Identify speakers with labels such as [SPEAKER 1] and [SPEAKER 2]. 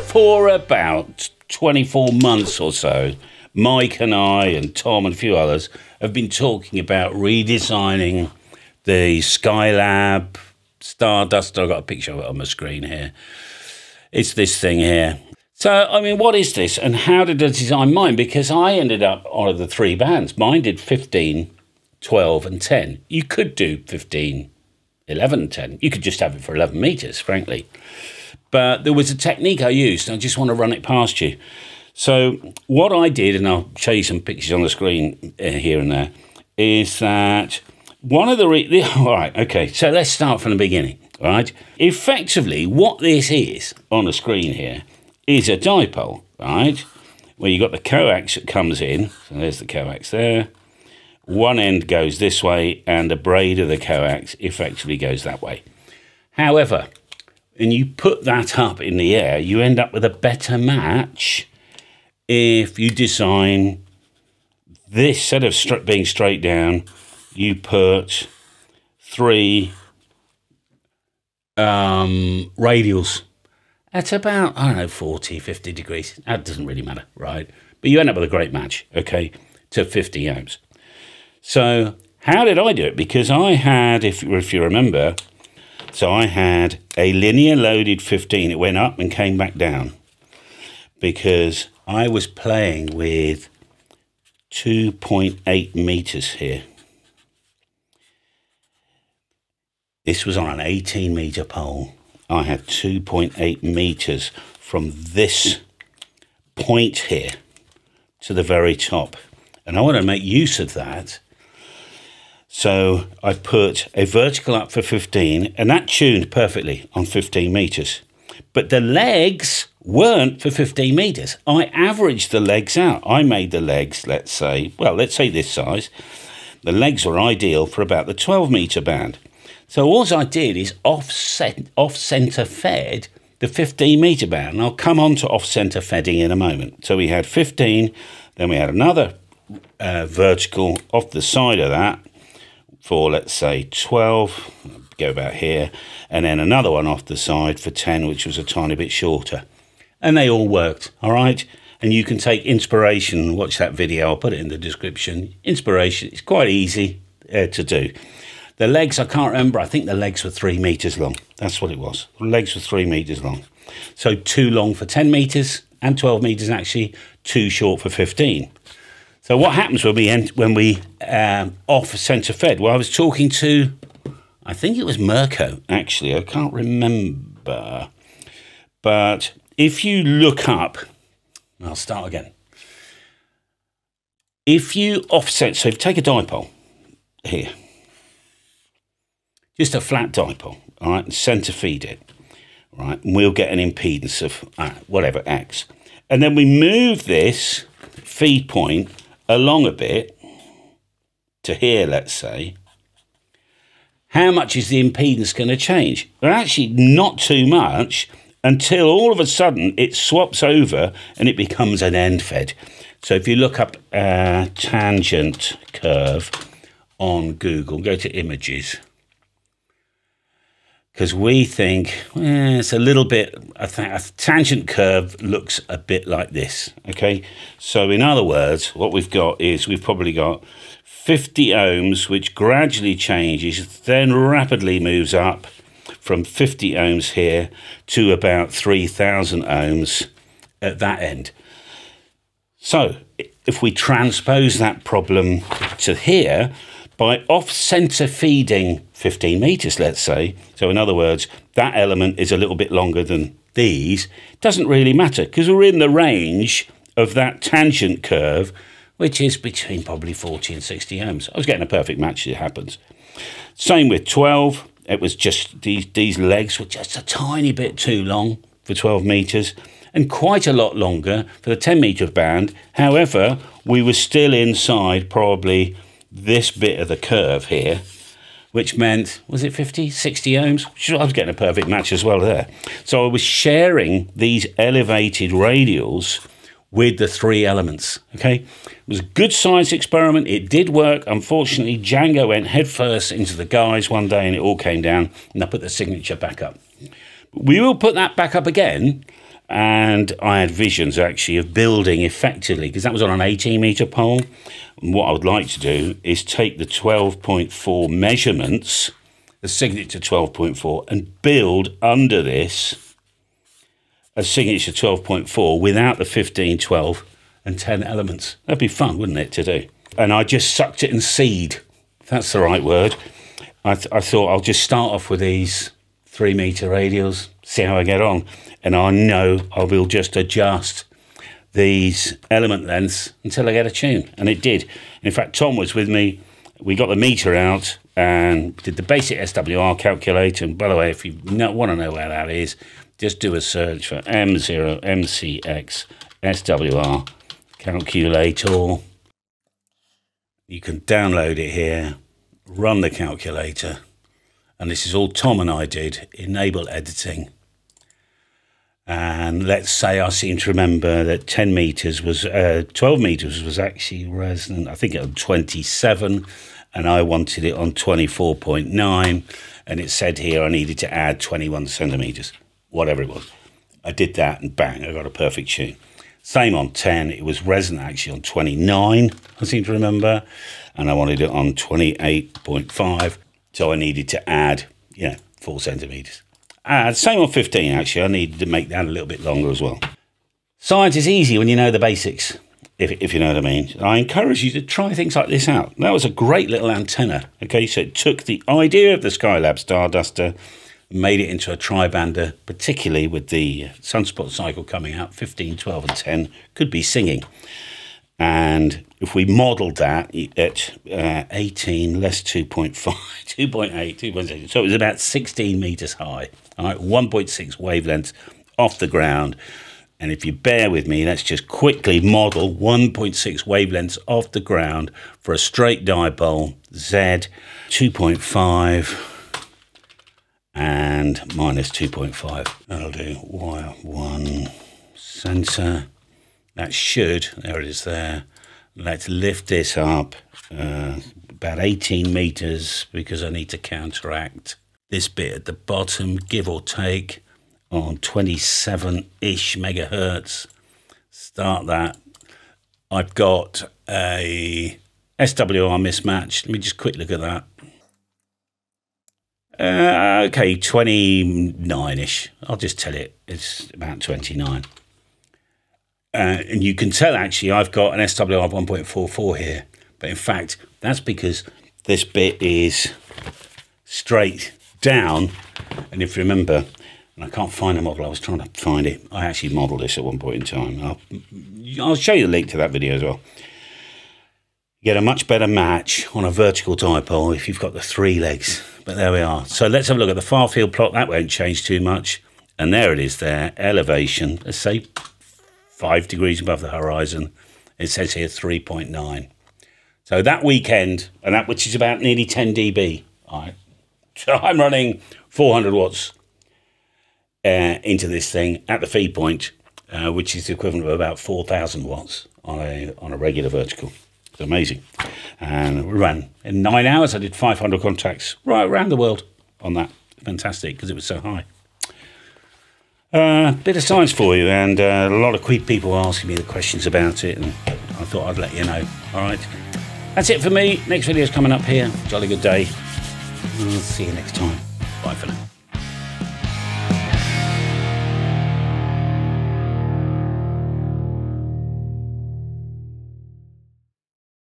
[SPEAKER 1] For about 24 months or so, Mike and I and Tom and a few others have been talking about redesigning the SkyLab StarDuster. I've got a picture of it on my screen here. It's this thing here. So, I mean, what is this and how did I design mine? Because I ended up on the 3 bands. Mine did 15, 12 and 10. You could do 15, 11 and 10. You could just have it for 11 meters, frankly. But there was a technique I used, and I just want to run it past you. So what I did, and I'll show you some pictures on the screen here and there, is that one of the... all right, okay, so let's start from the beginning, all right? Effectively, what this is on the screen here is a dipole, right? Where you've got the coax that comes in. So there's the coax there. One end goes this way, and the braid of the coax effectively goes that way. However, and you put that up in the air, you end up with a better match if you design this, instead of being straight down, you put 3 radials at about, I don't know, 40, 50 degrees. That doesn't really matter, right? But you end up with a great match, okay, to 50 ohms. So how did I do it? Because I had, if you remember, so I had a linear loaded 15. It went up and came back down because I was playing with 2.8 meters here. This was on an 18 meter pole. I had 2.8 meters from this point here to the very top. And I want to make use of that. So I put a vertical up for 15, and that tuned perfectly on 15 meters. But the legs weren't for 15 meters. I averaged the legs out. I made the legs, let's say this size. The legs were ideal for about the 12 meter band. So all I did is off-center fed the 15 meter band. And I'll come on to off-center fedding in a moment. So we had 15, then we had another vertical off the side of that, for, let's say, 12, go about here, and then another one off the side for 10, which was a tiny bit shorter. And they all worked, all right? And you can take inspiration, watch that video, I'll put it in the description. Inspiration, it's quite easy to do. The legs, I can't remember, I think the legs were 3 meters long. That's what it was. The legs were 3 meters long. So too long for 10 meters, and 12 meters actually, too short for 15. So what happens when we off center fed? Well, I was talking to, I think it was Mirko, actually. I can't remember. But if you look up, I'll start again. If you offset, so if you take a dipole here, just a flat dipole, all right, and center feed it, all right, and we'll get an impedance of whatever, X. And then we move this feed point along a bit to here, let's say. How much is the impedance going to change? Well, actually not too much, until all of a sudden it swaps over and it becomes an end fed. So if you look up tangent curve on Google, go to images, because we think it's a little bit, a tangent curve looks a bit like this, okay? So in other words, what we've got is we've probably got 50 ohms, which gradually changes, then rapidly moves up from 50 ohms here to about 3,000 ohms at that end. So if we transpose that problem to here, by off-center feeding 15 meters, let's say, so in other words, that element is a little bit longer than these, doesn't really matter, because we're in the range of that tangent curve, which is between probably 40 and 60 ohms. I was getting a perfect match as it happens. Same with 12. It was just these legs were just a tiny bit too long for 12 meters, and quite a lot longer for the 10 meter band. However, we were still inside probably this bit of the curve here, which meant, was it 50, 60 ohms? I was getting a perfect match as well there. So I was sharing these elevated radials with the 3 elements, okay? It was a good science experiment. It did work. Unfortunately, Django went headfirst into the guys one day and it all came down, and I put the signature back up. We will put that back up again, And I had visions actually of building effectively, because that was on an 18-metre pole. And what I would like to do is take the 12.4 measurements, the signature 12.4, and build under this a signature 12.4 without the 15, 12 and 10 elements. That'd be fun, wouldn't it, to do? And I just sucked it in seed, if that's the right word. I thought I'll just start off with these 3-metre radials, see how I get on. And I know I will just adjust these element lengths until I get a tune. And it did. In fact, Tom was with me. We got the meter out and did the basic SWR calculator. And by the way, if you want to know where that is, just do a search for M0 MCX SWR calculator. You can download it here, run the calculator. And this is all Tom and I did, enable editing. And let's say I seem to remember that 10 metres was, 12 metres was actually resonant, I think it was 27, and I wanted it on 24.9, and it said here I needed to add 21 centimetres, whatever it was. I did that and bang, I got a perfect tune. Same on 10, it was resonant actually on 29, I seem to remember, and I wanted it on 28.5, so I needed to add, 4 centimetres. Same on 15, actually. I needed to make that a little bit longer as well. Science is easy when you know the basics, if you know what I mean. I encourage you to try things like this out. That was a great little antenna. Okay, so it took the idea of the SkyLab StarDuster, made it into a tri-bander, particularly with the sunspot cycle coming out, 15, 12 and 10, could be singing. And if we modelled that at 18 less 2.5, 2.8, 2.6, so it was about 16 metres high, all right, 1.6 wavelengths off the ground. And if you bear with me, let's just quickly model 1.6 wavelengths off the ground for a straight dipole, Z, 2.5 and minus 2.5. That'll do wire 1 sensor. That should, there it is there. Let's lift this up about 18 metres because I need to counteract this bit at the bottom, give or take, on 27-ish megahertz. Start that. I've got a SWR mismatch. Let me just quick look at that. Okay, 29-ish. I'll just tell it. It's about 29. And you can tell, actually, I've got an SWR 1.44 here. But in fact, that's because this bit is straight down. And if you remember, and I can't find the model, I was trying to find it. I actually modelled this at one point in time. I'll show you the link to that video as well. You get a much better match on a vertical dipole if you've got the 3 legs. But there we are. So let's have a look at the far field plot. That won't change too much. And there it is there. Elevation, let's say 5 degrees above the horizon. It says here 3.9. So that weekend, and that which is about nearly 10 dB. All right. So I'm running 400 watts into this thing at the feed point, which is the equivalent of about 4,000 watts on a regular vertical. It's amazing. And we ran in 9 hours. I did 500 contacts right around the world on that. Fantastic, because it was so high. Bit of science for you, and a lot of people were asking me the questions about it, and I thought I'd let you know. All right, that's it for me. Next video's coming up here. Jolly good day. I'll see you next time. Bye for now.